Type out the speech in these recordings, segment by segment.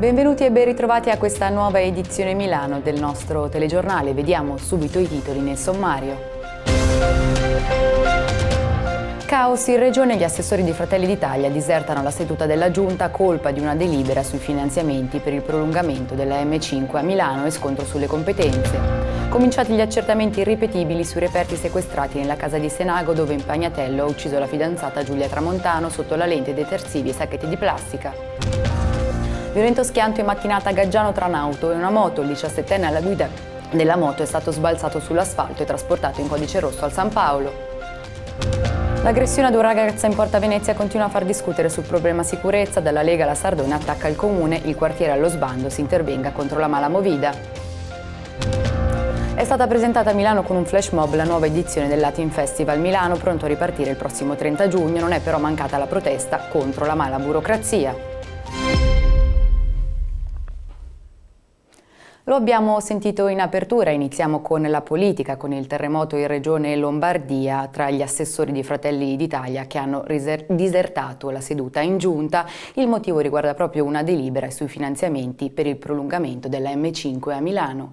Benvenuti e ben ritrovati a questa nuova edizione Milano del nostro telegiornale. Vediamo subito i titoli nel sommario. Caos in regione, gli assessori di Fratelli d'Italia disertano la seduta della Giunta a colpa di una delibera sui finanziamenti per il prolungamento della M5 a Milano e scontro sulle competenze. Cominciati gli accertamenti irripetibili sui reperti sequestrati nella casa di Senago, dove in Pagnatello ha ucciso la fidanzata Giulia Tramontano sotto la lente detersivi e sacchetti di plastica. Violento schianto in mattinata a Gaggiano tra un'auto e una moto. Il 17enne alla guida della moto è stato sbalzato sull'asfalto e trasportato in codice rosso al San Paolo. L'aggressione ad una ragazza in Porta Venezia continua a far discutere sul problema sicurezza. Dalla Lega alla Sardone attacca il comune, il quartiere allo sbando, si intervenga contro la mala movida. È stata presentata a Milano con un flash mob la nuova edizione del Latin Festival Milano, pronto a ripartire il prossimo 30 giugno. Non è però mancata la protesta contro la mala burocrazia. Lo abbiamo sentito in apertura, iniziamo con la politica, con il terremoto in regione Lombardia. Tra gli assessori di Fratelli d'Italia che hanno disertato la seduta in giunta, il motivo riguarda proprio una delibera sui finanziamenti per il prolungamento della M5 a Milano.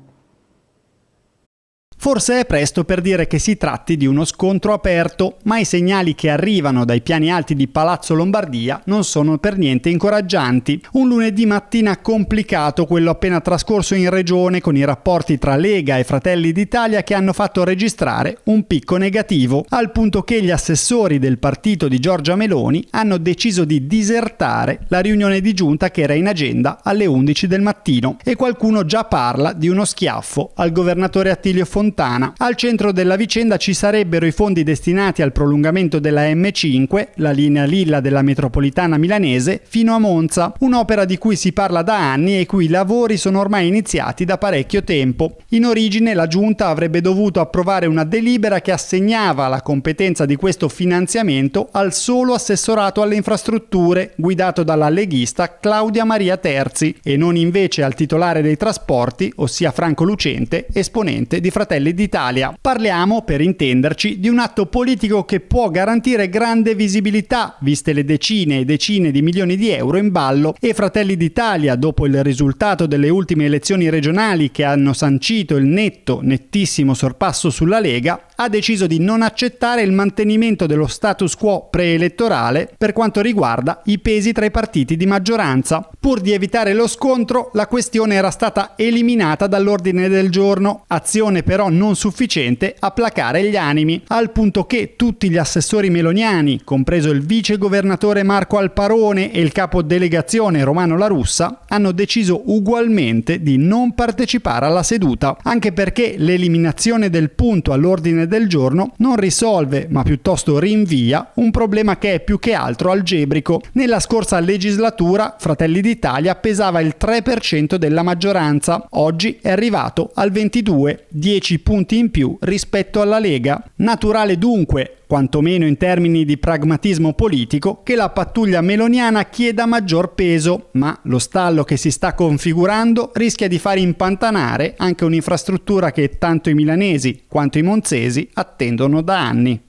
Forse è presto per dire che si tratti di uno scontro aperto, ma i segnali che arrivano dai piani alti di Palazzo Lombardia non sono per niente incoraggianti. Un lunedì mattina complicato, quello appena trascorso in regione, con i rapporti tra Lega e Fratelli d'Italia che hanno fatto registrare un picco negativo, al punto che gli assessori del partito di Giorgia Meloni hanno deciso di disertare la riunione di giunta che era in agenda alle 11 del mattino. E qualcuno già parla di uno schiaffo al governatore Attilio Fontana. Al centro della vicenda ci sarebbero i fondi destinati al prolungamento della M5, la linea Lilla della metropolitana milanese, fino a Monza, un'opera di cui si parla da anni e i cui lavori sono ormai iniziati da parecchio tempo. In origine la Giunta avrebbe dovuto approvare una delibera che assegnava la competenza di questo finanziamento al solo assessorato alle infrastrutture, guidato dalla leghista Claudia Maria Terzi, e non invece al titolare dei trasporti, ossia Franco Lucente, esponente di Fratelli d'Italia. Parliamo, per intenderci, di un atto politico che può garantire grande visibilità, viste le decine e decine di milioni di euro in ballo, e Fratelli d'Italia, dopo il risultato delle ultime elezioni regionali che hanno sancito il nettissimo sorpasso sulla Lega, ha deciso di non accettare il mantenimento dello status quo preelettorale per quanto riguarda i pesi tra i partiti di maggioranza. Pur di evitare lo scontro, la questione era stata eliminata dall'ordine del giorno, azione però non sufficiente a placare gli animi, al punto che tutti gli assessori meloniani, compreso il vice governatore Marco Alparone e il capo delegazione Romano La Russa, hanno deciso ugualmente di non partecipare alla seduta, anche perché l'eliminazione del punto all'ordine del giorno non risolve, ma piuttosto rinvia, un problema che è più che altro algebrico. Nella scorsa legislatura Fratelli d'Italia pesava il 3% della maggioranza, oggi è arrivato al 22%, 10 punti in più rispetto alla Lega. Naturale dunque, quantomeno in termini di pragmatismo politico, che la pattuglia meloniana chieda maggior peso, ma lo stallo che si sta configurando rischia di far impantanare anche un'infrastruttura che tanto i milanesi quanto i monzesi attendono da anni.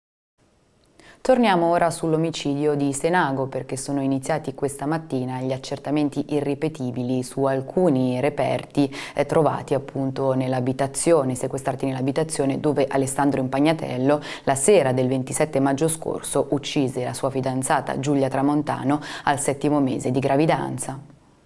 Torniamo ora sull'omicidio di Senago, perché sono iniziati questa mattina gli accertamenti irripetibili su alcuni reperti trovati appunto nell'abitazione, sequestrati nell'abitazione dove Alessandro Impagnatello la sera del 27 maggio scorso uccise la sua fidanzata Giulia Tramontano al 7° mese di gravidanza.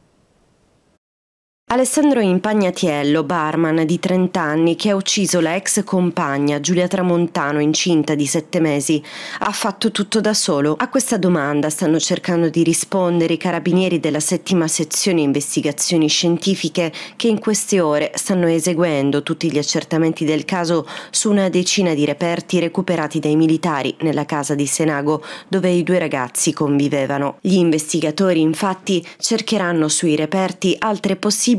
Alessandro Impagnatiello, barman di 30 anni che ha ucciso la ex compagna Giulia Tramontano incinta di 7 mesi, ha fatto tutto da solo? A questa domanda stanno cercando di rispondere i carabinieri della 7ª sezione investigazioni scientifiche che in queste ore stanno eseguendo tutti gli accertamenti del caso su una decina di reperti recuperati dai militari nella casa di Senago dove i due ragazzi convivevano. Gli investigatori infatti cercheranno sui reperti altre possibili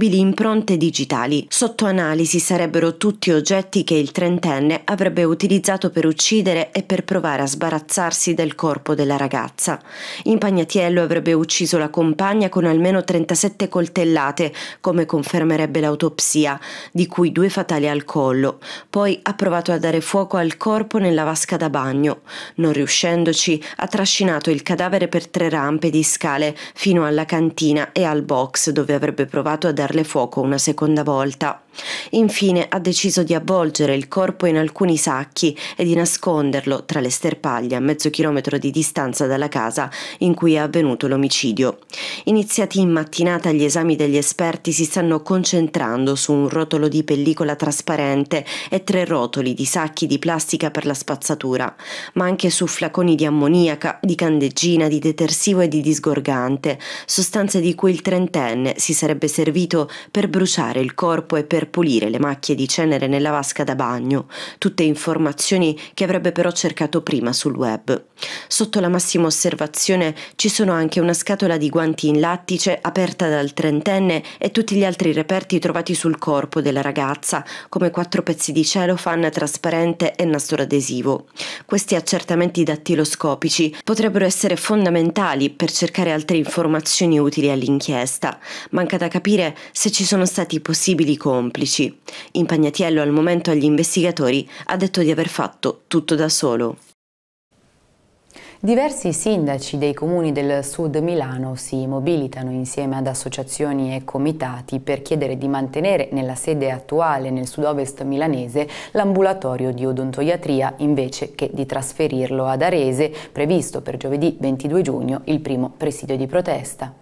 possibili impronte digitali. Sotto analisi sarebbero tutti oggetti che il trentenne avrebbe utilizzato per uccidere e per provare a sbarazzarsi del corpo della ragazza. Impagnatiello avrebbe ucciso la compagna con almeno 37 coltellate, come confermerebbe l'autopsia, di cui 2 fatali al collo. Poi ha provato a dare fuoco al corpo nella vasca da bagno. Non riuscendoci, ha trascinato il cadavere per 3 rampe di scale fino alla cantina e al box, dove avrebbe provato a darle fuoco una seconda volta. Infine ha deciso di avvolgere il corpo in alcuni sacchi e di nasconderlo tra le sterpaglie a mezzo chilometro di distanza dalla casa in cui è avvenuto l'omicidio. Iniziati in mattinata, gli esami degli esperti si stanno concentrando su un rotolo di pellicola trasparente e 3 rotoli di sacchi di plastica per la spazzatura, ma anche su flaconi di ammoniaca, di candeggina, di detersivo e di disgorgante, sostanze di cui il trentenne si sarebbe servito per bruciare il corpo e per pulire le macchie di cenere nella vasca da bagno, tutte informazioni che avrebbe però cercato prima sul web. Sotto la massima osservazione ci sono anche una scatola di guanti in lattice aperta dal trentenne e tutti gli altri reperti trovati sul corpo della ragazza, come 4 pezzi di celofan trasparente e nastro adesivo. Questi accertamenti dattiloscopici potrebbero essere fondamentali per cercare altre informazioni utili all'inchiesta. Manca da capire se ci sono stati possibili complici. Impagnatiello al momento agli investigatori ha detto di aver fatto tutto da solo. Diversi sindaci dei comuni del sud Milano si mobilitano insieme ad associazioni e comitati per chiedere di mantenere nella sede attuale nel sud-ovest milanese l'ambulatorio di odontoiatria invece che di trasferirlo ad Arese, previsto per giovedì 22 giugno il primo presidio di protesta.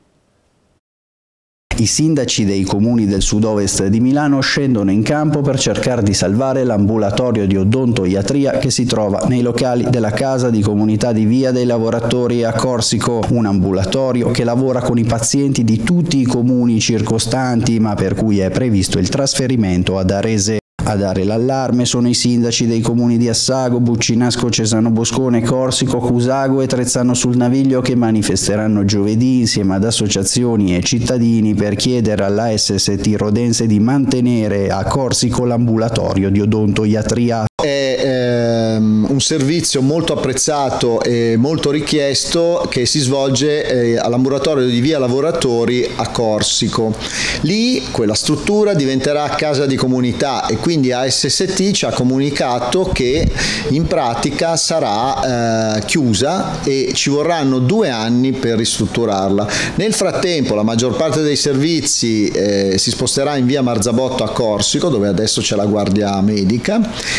I sindaci dei comuni del sud-ovest di Milano scendono in campo per cercare di salvare l'ambulatorio di odontoiatria che si trova nei locali della Casa di Comunità di Via dei Lavoratori a Corsico, un ambulatorio che lavora con i pazienti di tutti i comuni circostanti, ma per cui è previsto il trasferimento ad Arese. A dare l'allarme sono i sindaci dei comuni di Assago, Buccinasco, Cesano Boscone, Corsico, Cusago e Trezzano sul Naviglio, che manifesteranno giovedì insieme ad associazioni e cittadini per chiedere alla SST Rodense di mantenere a Corsico l'ambulatorio di odontoiatria. È un servizio molto apprezzato e molto richiesto che si svolge all'ambulatorio di Via Lavoratori a Corsico. Lì quella struttura diventerà casa di comunità e quindi ASST ci ha comunicato che in pratica sarà chiusa e ci vorranno 2 anni per ristrutturarla. Nel frattempo la maggior parte dei servizi si sposterà in Via Marzabotto a Corsico, dove adesso c'è la guardia medica,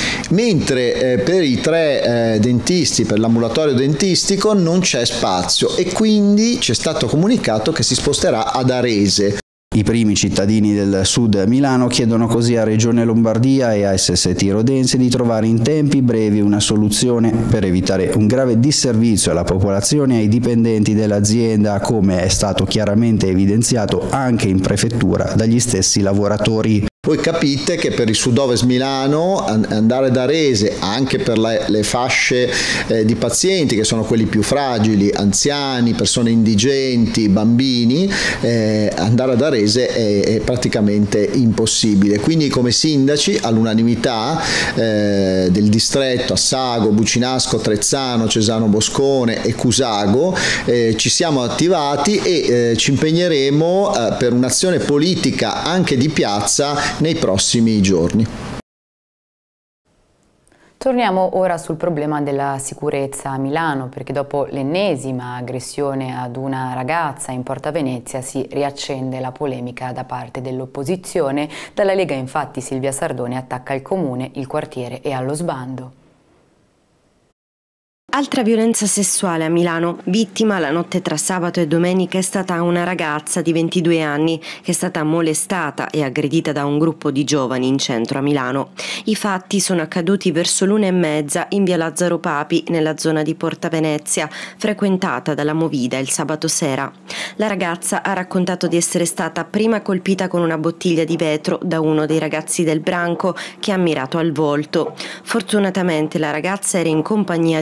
mentre per i 3 dentisti, per l'ambulatorio dentistico non c'è spazio e quindi ci è stato comunicato che si sposterà ad Arese. I primi cittadini del sud Milano chiedono così a Regione Lombardia e a SST Rodense di trovare in tempi brevi una soluzione per evitare un grave disservizio alla popolazione e ai dipendenti dell'azienda, come è stato chiaramente evidenziato anche in prefettura dagli stessi lavoratori. Voi capite che per il sud-ovest Milano andare da Arese, anche per le fasce di pazienti che sono quelli più fragili, anziani, persone indigenti, bambini, andare ad Arese è praticamente impossibile. Quindi come sindaci all'unanimità del distretto Assago, Buccinasco, Trezzano, Cesano Boscone e Cusago ci siamo attivati e ci impegneremo per un'azione politica anche di piazza nei prossimi giorni. Torniamo ora sul problema della sicurezza a Milano, perché dopo l'ennesima aggressione ad una ragazza in Porta Venezia si riaccende la polemica da parte dell'opposizione. Dalla Lega infatti Silvia Sardone attacca il comune, il quartiere e allo sbando. Altra violenza sessuale a Milano. Vittima la notte tra sabato e domenica è stata una ragazza di 22 anni che è stata molestata e aggredita da un gruppo di giovani in centro a Milano. I fatti sono accaduti verso l'1:30 in via Lazzaro Papi, nella zona di Porta Venezia, frequentata dalla Movida il sabato sera. La ragazza ha raccontato di essere stata prima colpita con una bottiglia di vetro da uno dei ragazzi del branco che ha mirato al volto. Fortunatamente la ragazza era in compagnia di un'amica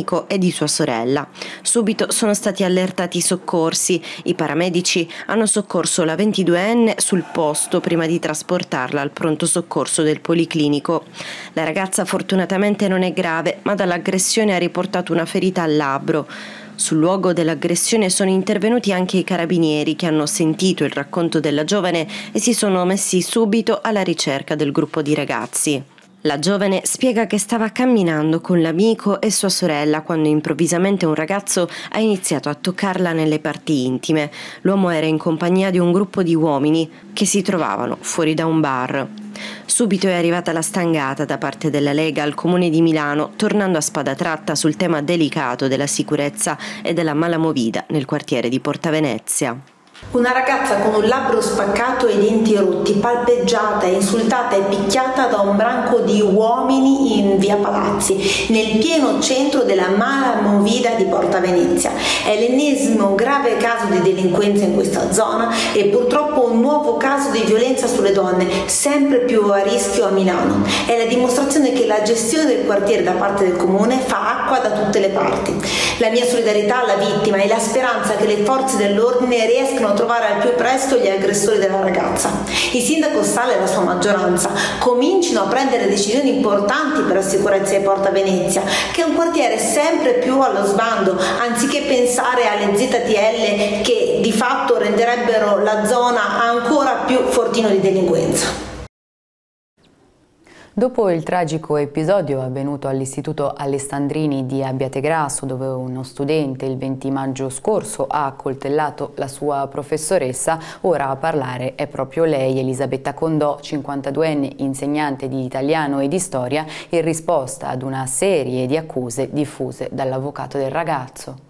amico e di sua sorella. Subito sono stati allertati i soccorsi. I paramedici hanno soccorso la 22enne sul posto prima di trasportarla al pronto soccorso del Policlinico. La ragazza fortunatamente non è grave, ma dall'aggressione ha riportato una ferita al labbro. Sul luogo dell'aggressione sono intervenuti anche i carabinieri, che hanno sentito il racconto della giovane e si sono messi subito alla ricerca del gruppo di ragazzi. La giovane spiega che stava camminando con l'amico e sua sorella quando improvvisamente un ragazzo ha iniziato a toccarla nelle parti intime. L'uomo era in compagnia di un gruppo di uomini che si trovavano fuori da un bar. Subito è arrivata la stangata da parte della Lega al Comune di Milano, tornando a spada tratta sul tema delicato della sicurezza e della mala movida nel quartiere di Porta Venezia. Una ragazza con un labbro spaccato e i denti rotti, palpeggiata, insultata e picchiata da un branco di uomini in via Palazzi, nel pieno centro della mala movida di Porta Venezia. È l'ennesimo grave caso di delinquenza in questa zona e purtroppo un nuovo caso di violenza sulle donne, sempre più a rischio a Milano. È la dimostrazione che la gestione del quartiere da parte del Comune fa acqua da tutte le parti. La mia solidarietà alla vittima e la speranza che le forze dell'ordine riescano a trovare al più presto gli aggressori della ragazza. Il sindaco Sala e la sua maggioranza comincino a prendere decisioni importanti per la sicurezza di Porta Venezia, che è un quartiere sempre più allo sbando, anziché pensare alle ZTL che di fatto renderebbero la zona ancora più fortino di delinquenza. Dopo il tragico episodio avvenuto all'Istituto Alessandrini di Abbiategrasso, dove uno studente il 20 maggio scorso ha accoltellato la sua professoressa, ora a parlare è proprio lei, Elisabetta Condò, 52enne insegnante di italiano e di storia, in risposta ad una serie di accuse diffuse dall'avvocato del ragazzo.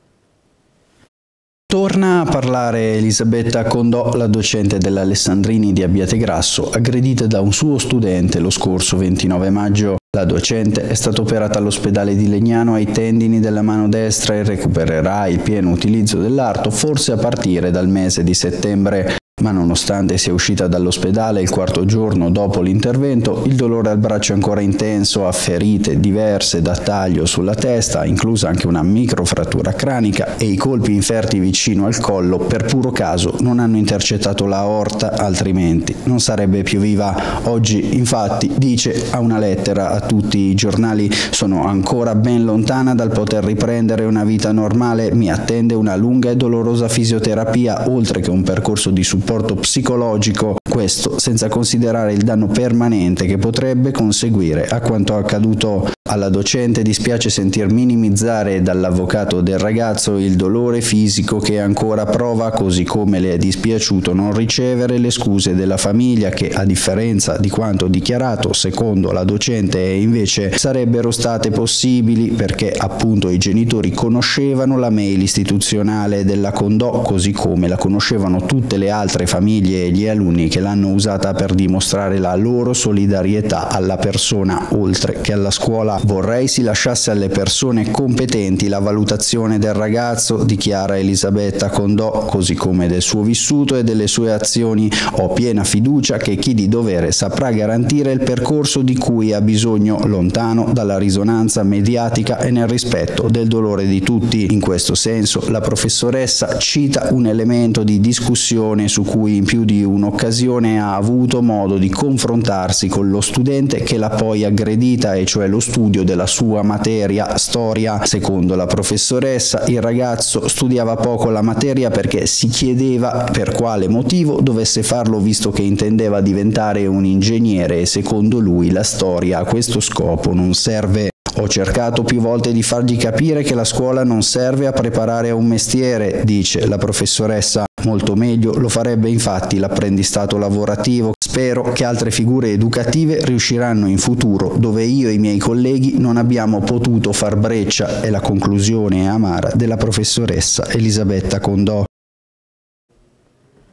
Torna a parlare Elisabetta Condò, la docente dell'Alessandrini di Abbiategrasso, aggredita da un suo studente lo scorso 29 maggio. La docente è stata operata all'ospedale di Legnano ai tendini della mano destra e recupererà il pieno utilizzo dell'arto forse a partire dal mese di settembre. Ma nonostante sia uscita dall'ospedale il quarto giorno dopo l'intervento, il dolore al braccio è ancora intenso, ha ferite diverse da taglio sulla testa, inclusa anche una microfrattura cranica, e i colpi inferti vicino al collo per puro caso non hanno intercettato l'aorta, altrimenti non sarebbe più viva. Oggi infatti dice a una lettera a tutti i giornali: sono ancora ben lontana dal poter riprendere una vita normale, mi attende una lunga e dolorosa fisioterapia oltre che un percorso di supporto psicologico, questo senza considerare il danno permanente che potrebbe conseguire a quanto accaduto. Alla docente dispiace sentir minimizzare dall'avvocato del ragazzo il dolore fisico che ancora prova, così come le è dispiaciuto non ricevere le scuse della famiglia che, a differenza di quanto dichiarato secondo la docente, invece sarebbero state possibili perché appunto i genitori conoscevano la mail istituzionale della Condò, così come la conoscevano tutte le altre famiglie e gli alunni che l'hanno usata per dimostrare la loro solidarietà alla persona oltre che alla scuola. Vorrei si lasciasse alle persone competenti la valutazione del ragazzo, dichiara Elisabetta Condò, così come del suo vissuto e delle sue azioni. Ho piena fiducia che chi di dovere saprà garantire il percorso di cui ha bisogno, lontano dalla risonanza mediatica e nel rispetto del dolore di tutti. In questo senso la professoressa cita un elemento di discussione su cui in più di un'occasione ha avuto modo di confrontarsi con lo studente che l'ha poi aggredita, e cioè lo studio della sua materia, storia. Secondo la professoressa, il ragazzo studiava poco la materia perché si chiedeva per quale motivo dovesse farlo, visto che intendeva diventare un ingegnere e secondo lui la storia a questo scopo non serve. Ho cercato più volte di fargli capire che la scuola non serve a preparare a un mestiere, dice la professoressa. Molto meglio lo farebbe infatti l'apprendistato lavorativo. Spero che altre figure educative riusciranno in futuro, dove io e i miei colleghi non abbiamo potuto far breccia, è la conclusione amara della professoressa Elisabetta Condò.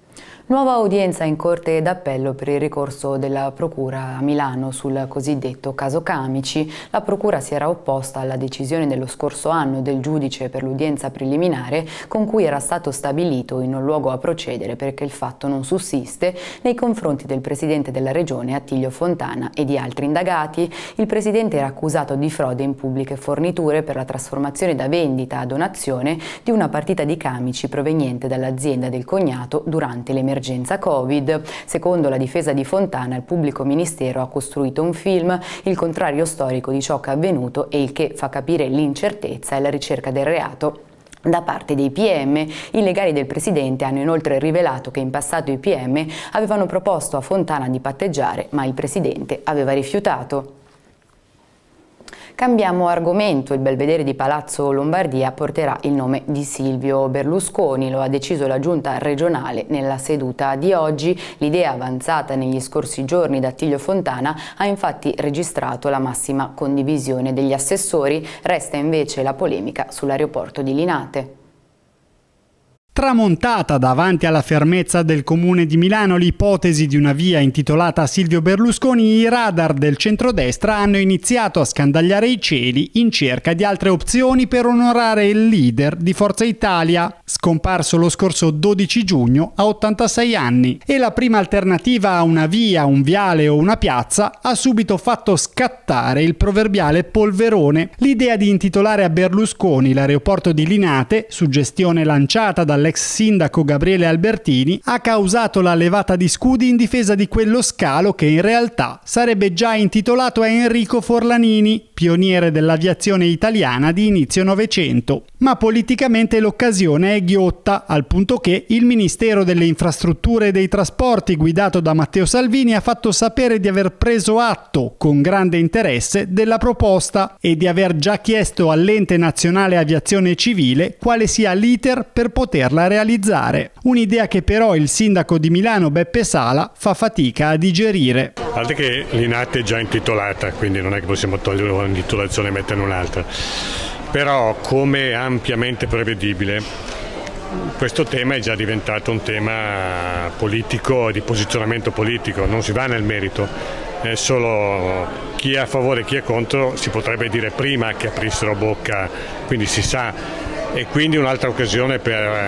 Nuova udienza in Corte d'Appello per il ricorso della Procura a Milano sul cosiddetto caso Camici. La Procura si era opposta alla decisione dello scorso anno del giudice per l'udienza preliminare con cui era stato stabilito in un luogo a procedere perché il fatto non sussiste nei confronti del Presidente della Regione Attilio Fontana e di altri indagati. Il Presidente era accusato di frode in pubbliche forniture per la trasformazione da vendita a donazione di una partita di camici proveniente dall'azienda del cognato durante l'emergenza Covid. Secondo la difesa di Fontana, il pubblico ministero ha costruito un film, il contrario storico di ciò che è avvenuto e il che fa capire l'incertezza e la ricerca del reato da parte dei PM. I legali del Presidente hanno inoltre rivelato che in passato i PM avevano proposto a Fontana di patteggiare, ma il Presidente aveva rifiutato. Cambiamo argomento, il belvedere di Palazzo Lombardia porterà il nome di Silvio Berlusconi, lo ha deciso la Giunta regionale nella seduta di oggi. L'idea avanzata negli scorsi giorni da Attilio Fontana ha infatti registrato la massima condivisione degli assessori, resta invece la polemica sull'aeroporto di Linate. Tramontata davanti alla fermezza del Comune di Milano l'ipotesi di una via intitolata a Silvio Berlusconi, i radar del centrodestra hanno iniziato a scandagliare i cieli in cerca di altre opzioni per onorare il leader di Forza Italia, scomparso lo scorso 12 giugno a 86 anni. E la prima alternativa a una via, un viale o una piazza ha subito fatto scattare il proverbiale polverone. L'idea di intitolare a Berlusconi l'aeroporto di Linate, suggestione lanciata dall'ex sindaco Gabriele Albertini, ha causato la levata di scudi in difesa di quello scalo che in realtà sarebbe già intitolato a Enrico Forlanini, pioniere dell'aviazione italiana di inizio Novecento. Ma politicamente l'occasione è ghiotta, al punto che il Ministero delle Infrastrutture e dei Trasporti, guidato da Matteo Salvini, ha fatto sapere di aver preso atto con grande interesse della proposta e di aver già chiesto all'Ente Nazionale Aviazione Civile quale sia l'iter per poterla realizzare. Un'idea che però il sindaco di Milano Beppe Sala fa fatica a digerire. A parte che Linate è già intitolata, quindi non è che possiamo togliere una intitolazione e metterne un'altra. Però, come ampiamente prevedibile, questo tema è già diventato un tema politico, di posizionamento politico, non si va nel merito, è solo chi è a favore e chi è contro si potrebbe dire prima che aprissero bocca, quindi si sa, e quindi un'altra occasione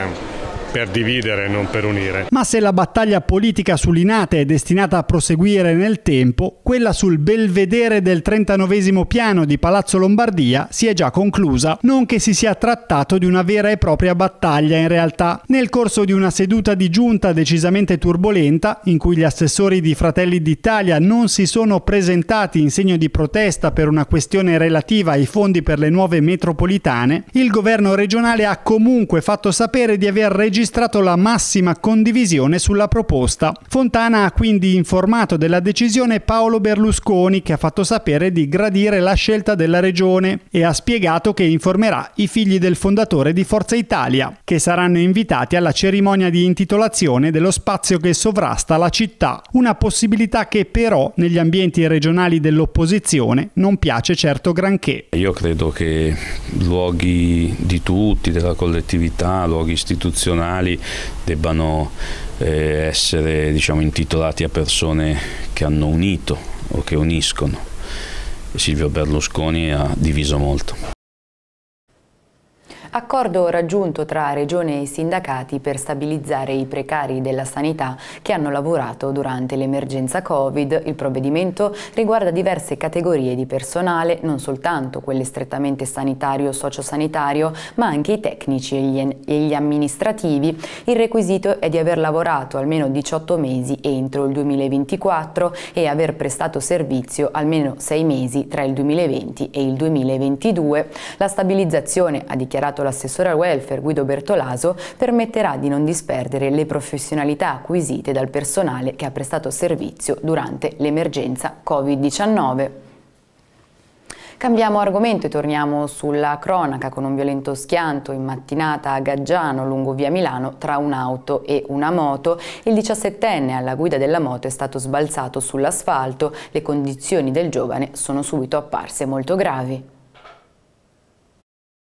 per dividere, non per unire. Ma se la battaglia politica su Linate è destinata a proseguire nel tempo, quella sul belvedere del 39° piano di Palazzo Lombardia si è già conclusa. Non che si sia trattato di una vera e propria battaglia in realtà. Nel corso di una seduta di giunta decisamente turbolenta, in cui gli assessori di Fratelli d'Italia non si sono presentati in segno di protesta per una questione relativa ai fondi per le nuove metropolitane, il governo regionale ha comunque fatto sapere di aver registrato la massima condivisione sulla proposta. Fontana ha quindi informato della decisione Paolo Berlusconi, che ha fatto sapere di gradire la scelta della regione e ha spiegato che informerà i figli del fondatore di Forza Italia, che saranno invitati alla cerimonia di intitolazione dello spazio che sovrasta la città, una possibilità che però negli ambienti regionali dell'opposizione non piace certo granché. Io credo che luoghi di tutti, della collettività, luoghi istituzionali debbano essere, intitolati a persone che hanno unito o che uniscono. Silvio Berlusconi ha diviso molto. Accordo raggiunto tra Regione e sindacati per stabilizzare i precari della sanità che hanno lavorato durante l'emergenza Covid. Il provvedimento riguarda diverse categorie di personale, non soltanto quelle strettamente sanitario-sociosanitario, ma anche i tecnici e gli amministrativi. Il requisito è di aver lavorato almeno 18 mesi entro il 2024 e aver prestato servizio almeno 6 mesi tra il 2020 e il 2022. La stabilizzazione, ha dichiarato l'assessore al welfare Guido Bertolaso, permetterà di non disperdere le professionalità acquisite dal personale che ha prestato servizio durante l'emergenza Covid-19. Cambiamo argomento e torniamo sulla cronaca con un violento schianto in mattinata a Gaggiano lungo via Milano tra un'auto e una moto. Il 17enne alla guida della moto è stato sbalzato sull'asfalto. Le condizioni del giovane sono subito apparse molto gravi.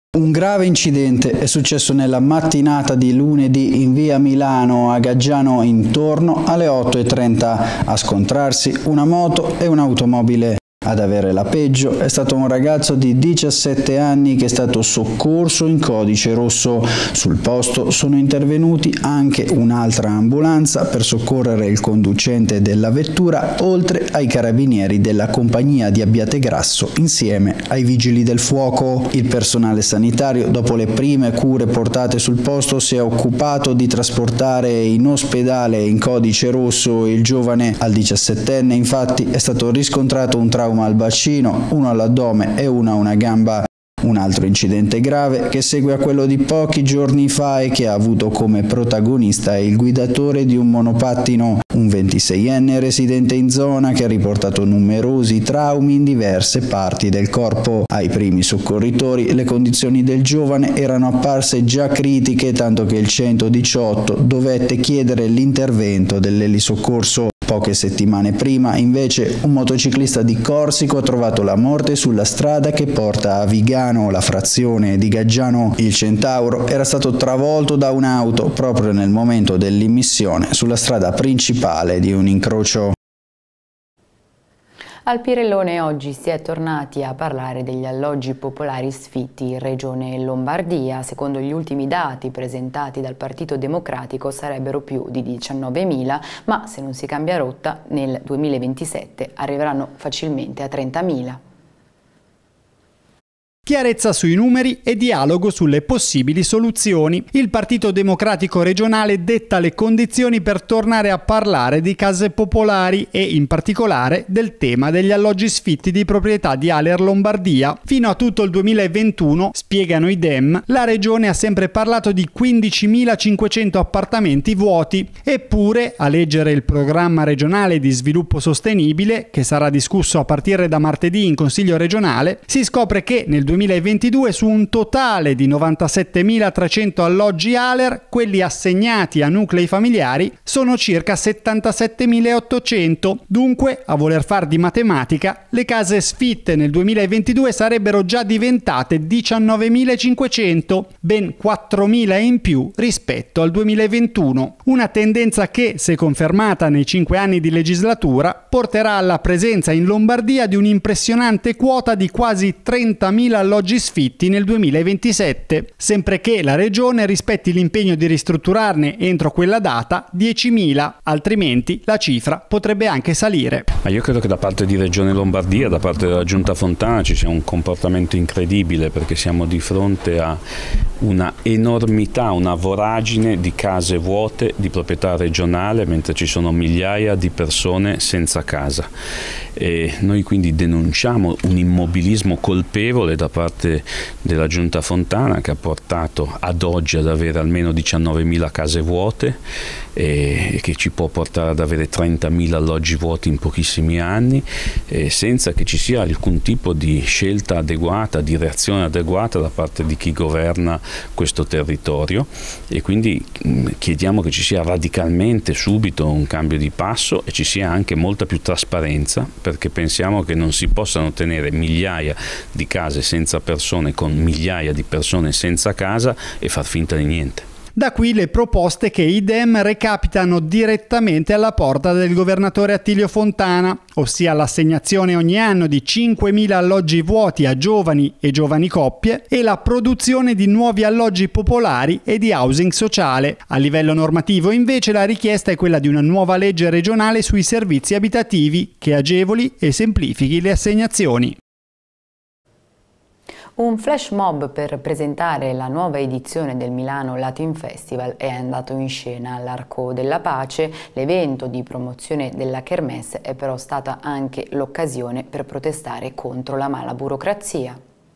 Un grave incidente è successo nella mattinata di lunedì in via Milano a Gaggiano intorno alle 8:30. A scontrarsi una moto e un'automobile. Ad avere la peggio è stato un ragazzo di 17 anni che è stato soccorso in codice rosso. Sul posto sono intervenuti anche un'altra ambulanza per soccorrere il conducente della vettura, oltre ai carabinieri della compagnia di Abbiategrasso insieme ai vigili del fuoco. Il personale sanitario, dopo le prime cure portate sul posto, si è occupato di trasportare in ospedale in codice rosso il giovane. Al 17enne infatti è stato riscontrato un trauma al bacino, uno all'addome e uno a una gamba. Un altro incidente grave che segue a quello di pochi giorni fa e che ha avuto come protagonista il guidatore di un monopattino, un 26enne residente in zona che ha riportato numerosi traumi in diverse parti del corpo. Ai primi soccorritori le condizioni del giovane erano apparse già critiche, tanto che il 118 dovette chiedere l'intervento dell'elisoccorso. Poche settimane prima, invece, un motociclista di Corsico ha trovato la morte sulla strada che porta a Vigano, la frazione di Gaggiano. Il Centauro era stato travolto da un'auto proprio nel momento dell'immissione sulla strada principale di un incrocio. Al Pirellone oggi si è tornati a parlare degli alloggi popolari sfitti in Regione Lombardia. Secondo gli ultimi dati presentati dal Partito Democratico sarebbero più di 19.000, ma se non si cambia rotta nel 2027 arriveranno facilmente a 30.000. Chiarezza sui numeri e dialogo sulle possibili soluzioni. Il Partito Democratico regionale detta le condizioni per tornare a parlare di case popolari e in particolare del tema degli alloggi sfitti di proprietà di Aler Lombardia. Fino a tutto il 2021, spiegano i Dem, la regione ha sempre parlato di 15.500 appartamenti vuoti. Eppure, a leggere il programma regionale di sviluppo sostenibile, che sarà discusso a partire da martedì in Consiglio regionale, si scopre che nel 2022 su un totale di 97.300 alloggi Aler, quelli assegnati a nuclei familiari sono circa 77.800. Dunque, a voler far di matematica, le case sfitte nel 2022 sarebbero già diventate 19.500, ben 4.000 in più rispetto al 2021. Una tendenza che, se confermata nei 5 anni di legislatura, porterà alla presenza in Lombardia di un'impressionante quota di quasi 30.000 alloggi sfitti nel 2027, sempre che la Regione rispetti l'impegno di ristrutturarne entro quella data 10.000, altrimenti la cifra potrebbe anche salire. Ma io credo che da parte di Regione Lombardia, da parte della Giunta Fontana ci sia un comportamento incredibile, perché siamo di fronte a una enormità, una voragine di case vuote di proprietà regionale, mentre ci sono migliaia di persone senza casa. E noi quindi denunciamo un immobilismo colpevole da parte della Giunta Fontana, che ha portato ad oggi ad avere almeno 19.000 case vuote e che ci può portare ad avere 30.000 alloggi vuoti in pochissimi anni, senza che ci sia alcun tipo di scelta adeguata, di reazione adeguata da parte di chi governa questo territorio. E quindi chiediamo che ci sia radicalmente subito un cambio di passo e ci sia anche molta più trasparenza, perché pensiamo che non si possano tenere migliaia di case senza persone con migliaia di persone senza casa e far finta di niente. Da qui le proposte che i Dem recapitano direttamente alla porta del governatore Attilio Fontana, ossia l'assegnazione ogni anno di 5.000 alloggi vuoti a giovani e giovani coppie e la produzione di nuovi alloggi popolari e di housing sociale. A livello normativo invece la richiesta è quella di una nuova legge regionale sui servizi abitativi che agevoli e semplifichi le assegnazioni. Un flash mob per presentare la nuova edizione del Milano Latin Festival è andato in scena all'Arco della Pace. L'evento di promozione della Kermesse è però stata anche l'occasione per protestare contro la mala burocrazia.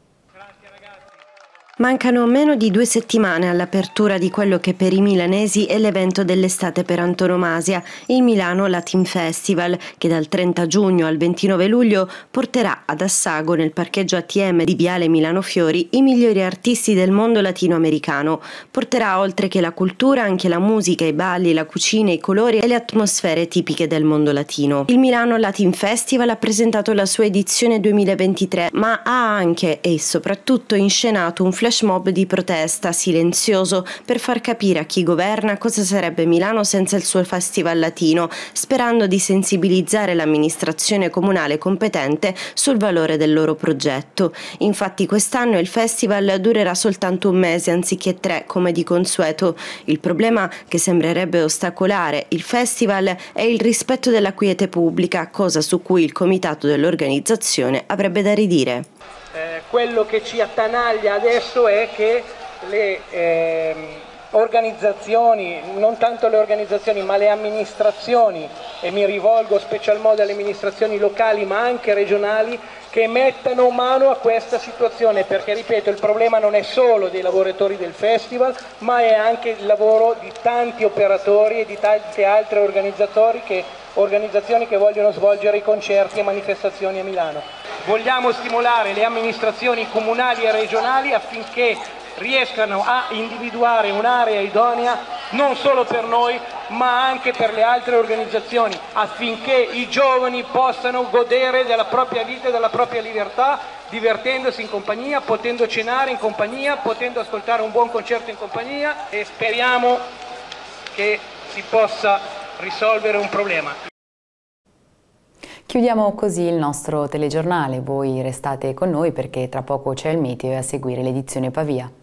Mancano meno di 2 settimane all'apertura di quello che per i milanesi è l'evento dell'estate per antonomasia, il Milano Latin Festival, che dal 30 giugno al 29 luglio porterà ad Assago, nel parcheggio ATM di Viale Milano Fiori, i migliori artisti del mondo latinoamericano. Porterà oltre che la cultura anche la musica, i balli, la cucina, i colori e le atmosfere tipiche del mondo latino. Il Milano Latin Festival ha presentato la sua edizione 2023, ma ha anche e soprattutto inscenato un flash flash mob di protesta silenzioso per far capire a chi governa cosa sarebbe Milano senza il suo festival latino, sperando di sensibilizzare l'amministrazione comunale competente sul valore del loro progetto. Infatti quest'anno il festival durerà soltanto un mese anziché 3 come di consueto. Il problema che sembrerebbe ostacolare il festival è il rispetto della quiete pubblica, cosa su cui il comitato dell'organizzazione avrebbe da ridire. Quello che ci attanaglia adesso è che le organizzazioni, non tanto le organizzazioni ma le amministrazioni, e mi rivolgo special modo alle amministrazioni locali ma anche regionali, che mettano mano a questa situazione, perché ripeto, il problema non è solo dei lavoratori del festival ma è anche il lavoro di tanti operatori e di tante altre organizzazioni che vogliono svolgere i concerti e manifestazioni a Milano. Vogliamo stimolare le amministrazioni comunali e regionali affinché riescano a individuare un'area idonea non solo per noi ma anche per le altre organizzazioni, affinché i giovani possano godere della propria vita e della propria libertà, divertendosi in compagnia, potendo cenare in compagnia, potendo ascoltare un buon concerto in compagnia, e speriamo che si possa risolvere un problema. Chiudiamo così il nostro telegiornale, voi restate con noi perché tra poco c'è il meteo e a seguire l'edizione Pavia.